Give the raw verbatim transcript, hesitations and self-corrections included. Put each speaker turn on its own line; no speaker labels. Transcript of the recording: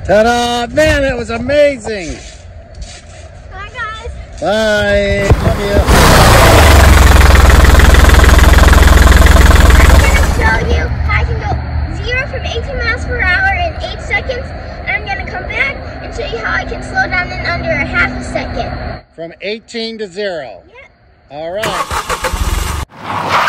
Ta-da! Man, that was amazing.
Bye, guys.
Bye. Love you.
I'm going to show you how I can go zero from eighteen miles per hour in eight seconds. And I'm going to come back and show you how I can slow down in under a half a second.
From eighteen to zero.
Yep.
All right.